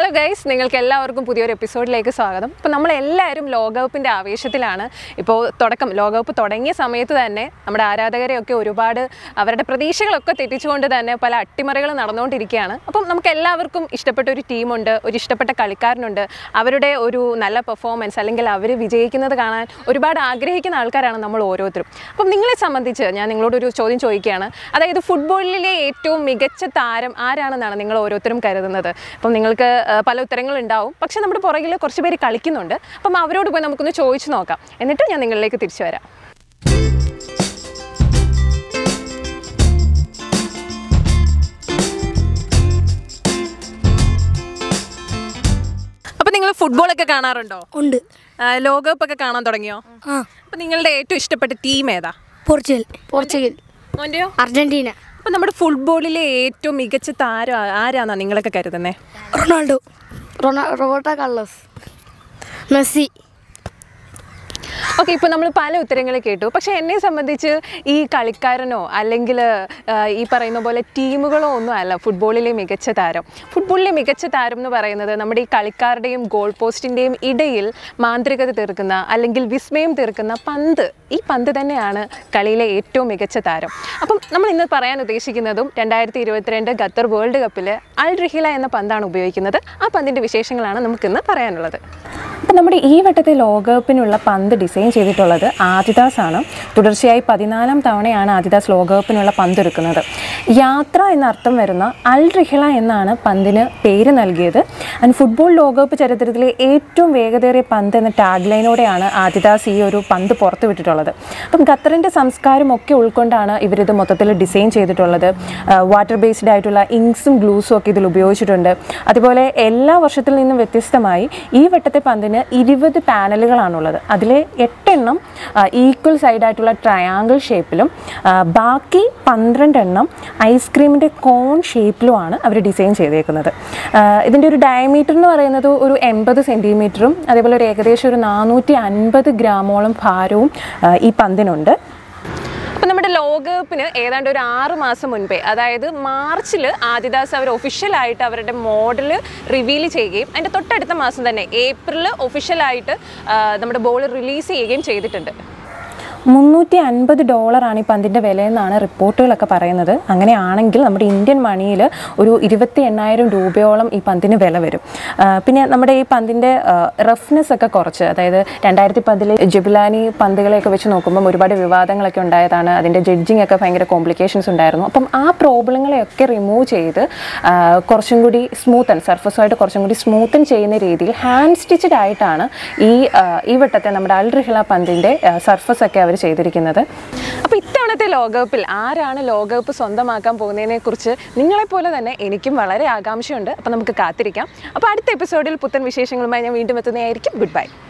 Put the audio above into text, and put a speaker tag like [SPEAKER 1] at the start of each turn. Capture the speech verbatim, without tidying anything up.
[SPEAKER 1] Hello guys, നിങ്ങൾക്ക് എല്ലാവർക്കും പുതിയൊരു എപ്പിസോഡിലേക്ക് സ്വാഗതം. ഇപ്പോൾ നമ്മളെല്ലാവരും ലോകകപ്പിൻ്റെ ആവേശത്തിലാണ്. ഇപ്പോൾ തുടക്കം ലോകകപ്പ് തുടങ്ങിയ സമയത്ത് തന്നെ നമ്മുടെ ആരാധകരെയൊക്കെ ഒരുപാട് അവരുടെ പ്രതീക്ഷകളൊക്കെ തെറ്റിച്ചുകൊണ്ട് തന്നെ പല അട്ടിമറികൾ നടന്നുകൊണ്ടിരിക്കുകയാണ്. അപ്പം നമുക്ക് എല്ലാവർക്കും ഇഷ്ടപ്പെട്ട ഒരു ടീമുണ്ട്, ഒരു ഇഷ്ടപ്പെട്ട കളിക്കാരനുണ്ട്. അവരുടെ ഒരു നല്ല പെർഫോമൻസ് അല്ലെങ്കിൽ അവർ വിജയിക്കുന്നത് കാണാൻ ഒരുപാട് ആഗ്രഹിക്കുന്ന ആൾക്കാരാണ് നമ്മൾ ഓരോരുത്തരും. അപ്പം നിങ്ങളെ സംബന്ധിച്ച് ഞാൻ നിങ്ങളോടൊരു ചോദ്യം ചോദിക്കുകയാണ്. അതായത് ഫുട്ബോളിലെ ഏറ്റവും മികച്ച താരം ആരാണെന്നാണ് നിങ്ങൾ ഓരോരുത്തരും കരുതുന്നത്? അപ്പം നിങ്ങൾക്ക് പല ഉത്തരങ്ങളുണ്ടാവും, പക്ഷെ നമ്മുടെ പുറകിൽ കുറച്ച് പേര് കളിക്കുന്നുണ്ട്. അപ്പം അവരോട് പോയി നമുക്കൊന്ന് ചോദിച്ചു നോക്കാം, എന്നിട്ട് ഞാൻ നിങ്ങളിലേക്ക് തിരിച്ചു വരാം. അപ്പം നിങ്ങൾ ഫുട്ബോളൊക്കെ കാണാറുണ്ടോ?
[SPEAKER 2] ഉണ്ട്.
[SPEAKER 1] ലോകകപ്പ് ഒക്കെ കാണാൻ തുടങ്ങിയോ? അപ്പം നിങ്ങളുടെ ഏറ്റവും ഇഷ്ടപ്പെട്ട ടീം ഏതാ?
[SPEAKER 2] പോർച്ചുഗൽ. പോർച്ചുഗൽ.
[SPEAKER 1] മോൻ്റെയോ?
[SPEAKER 2] അർജന്റീന.
[SPEAKER 1] അപ്പം നമ്മുടെ ഫുട്ബോളിലെ ഏറ്റവും മികച്ച താരം ആരാന്നാ നിങ്ങളൊക്കെ കരുതുന്നത്?
[SPEAKER 2] Ronaldo, Roberto Carlos, Messi.
[SPEAKER 1] Okay, ഇപ്പോൾ നമ്മൾ പല ഉത്തരങ്ങൾ കേട്ടു. പക്ഷേ എന്നെ സംബന്ധിച്ച് ഈ കളിക്കാരനോ അല്ലെങ്കിൽ ഈ പറയുന്ന പോലെ ടീമുകളോ ഒന്നും അല്ല ഫുട്ബോളിലെ മികച്ച താരം. ഫുട്ബോളിലെ മികച്ച താരം എന്ന് പറയുന്നത് നമ്മുടെ ഈ കളിക്കാരുടെയും ഗോൾ പോസ്റ്റിൻ്റെയും ഇടയിൽ മാന്ത്രികത തീർക്കുന്ന അല്ലെങ്കിൽ വിസ്മയം തീർക്കുന്ന പന്ത്, ഈ പന്ത് തന്നെയാണ് കളിയിലെ ഏറ്റവും മികച്ച താരം. അപ്പം നമ്മൾ ഇന്ന് പറയാൻ ഉദ്ദേശിക്കുന്നതും രണ്ടായിരത്തി ഇരുപത്തിരണ്ട് ഖത്തർ വേൾഡ് കപ്പിൽ അൽ റിഹില എന്ന പന്താണ് ഉപയോഗിക്കുന്നത്. ആ പന്തിൻ്റെ വിശേഷങ്ങളാണ് നമുക്കിന്ന് പറയാനുള്ളത്. അപ്പം നമ്മുടെ ഈ വട്ടത്തെ ലോകകപ്പിനുള്ള പന്ത് ഡിസൈൻ ചെയ്തിട്ടുള്ളത് ആദിദാസ് ആണ്. തുടർച്ചയായി പതിനാലാം തവണയാണ് ആദിദാസ് ലോകകപ്പിനുള്ള പന്തൊരുക്കുന്നത്. യാത്ര എന്നർത്ഥം വരുന്ന അൽ റിഹില എന്നാണ് പന്തിന് പേര് നൽകിയത്. ആൻഡ് ഫുട്ബോൾ ലോകകപ്പ് ചരിത്രത്തിലെ ഏറ്റവും വേഗതയേറിയ പന്ത് എന്ന ടാഗ് ലൈനോടെയാണ് ആദിദാസ് ഈ ഒരു പന്ത് പുറത്തുവിട്ടിട്ടുള്ളത്. അപ്പം ഖത്തറിൻ്റെ സംസ്കാരമൊക്കെ ഉൾക്കൊണ്ടാണ് ഇവരിത് മൊത്തത്തിൽ ഡിസൈൻ ചെയ്തിട്ടുള്ളത്. വാട്ടർ ബേസ്ഡ് ആയിട്ടുള്ള ഇങ്ക്സും ഗ്ലൂസും ഒക്കെ ഇതിൽ ഉപയോഗിച്ചിട്ടുണ്ട്. അതുപോലെ എല്ലാ വർഷത്തിൽ നിന്നും വ്യത്യസ്തമായി ഈ വട്ടത്തെ പന്തിന് ഇരുപത് പാനലുകളാണുള്ളത്. അതിലെ എട്ടെണ്ണം ഈക്വൽ സൈഡായിട്ടുള്ള ട്രയാങ്കിൾ ഷേപ്പിലും ബാക്കി പന്ത്രണ്ട് എണ്ണം ഐസ്ക്രീമിൻ്റെ കോൺ ഷേപ്പിലുമാണ് അവർ ഡിസൈൻ ചെയ്തേക്കുന്നത്. ഇതിൻ്റെ ഒരു ഡയമീറ്റർ എന്ന് പറയുന്നത് ഒരു എൺപത് സെൻറ്റിമീറ്ററും അതേപോലെ ഒരു ഏകദേശം ഒരു നാനൂറ്റി അൻപത് ഗ്രാമോളം ഭാരവും ഈ പന്തിനുണ്ട്. അപ്പം നമ്മുടെ ലോകകപ്പിന് ഏതാണ്ട് ഒരു ആറ് മാസം മുൻപേ, അതായത് മാർച്ചിൽ ആദിദാസ് അവർ ഒഫീഷ്യലായിട്ട് അവരുടെ മോഡൽ റിവീൽ ചെയ്യുകയും അതിൻ്റെ തൊട്ടടുത്ത മാസം തന്നെ ഏപ്രിൽ ഒഫീഷ്യലായിട്ട് നമ്മുടെ ബോൾ റിലീസ് ചെയ്യുകയും ചെയ്തിട്ടുണ്ട്. മുന്നൂറ്റി അൻപത് ഡോളറാണ് ഈ പന്തിൻ്റെ വിലയെന്നാണ് റിപ്പോർട്ടുകളൊക്കെ പറയുന്നത്. അങ്ങനെയാണെങ്കിൽ നമ്മുടെ ഇന്ത്യൻ മണിയിൽ ഒരു ഇരുപത്തി എണ്ണായിരം രൂപയോളം ഈ പന്തിന് വില വരും. പിന്നെ നമ്മുടെ ഈ പന്തിൻ്റെ റഫ്നെസ് ഒക്കെ കുറച്ച്, അതായത് രണ്ടായിരത്തി പതിൽ ജബുലാനി പന്തുകളെയൊക്കെ വെച്ച് നോക്കുമ്പം ഒരുപാട് വിവാദങ്ങളൊക്കെ ഉണ്ടായതാണ്. അതിൻ്റെ ജഡ്ജിങ് ഒക്കെ ഭയങ്കര കോംപ്ലിക്കേഷൻസ് ഉണ്ടായിരുന്നു. അപ്പം ആ പ്രോബ്ലങ്ങളെയൊക്കെ റിമൂവ് ചെയ്ത് കുറച്ചും കൂടി സ്മൂത്തൻ സർഫസുമായിട്ട് കുറച്ചും കൂടി സ്മൂത്തൻ ചെയ്യുന്ന രീതിയിൽ ഹാൻഡ് സ്റ്റിച്ചഡ് ആയിട്ടാണ് ഈ ഈ വട്ടത്തെ നമ്മുടെ അൽ റിഹില പന്തിൻ്റെ സർഫസ് ഒക്കെ അവർ ചെയ്തിരിക്കുന്നത്. അപ്പോൾ ഇത്തവണത്തെ ലോകകപ്പിൽ ആരാണ് ലോകകപ്പ് സ്വന്തമാക്കാൻ പോകുന്നതിനെ കുറിച്ച് നിങ്ങളെപ്പോലെ തന്നെ എനിക്കും വളരെ ആകാംക്ഷയുണ്ട്. അപ്പോൾ നമുക്ക് കാത്തിരിക്കാം. അപ്പോൾ അടുത്ത എപ്പിസോഡിൽ പുത്തൻ വിശേഷങ്ങളുമായി ഞാൻ വീണ്ടും എത്തുന്നതായിരിക്കും. Good bye.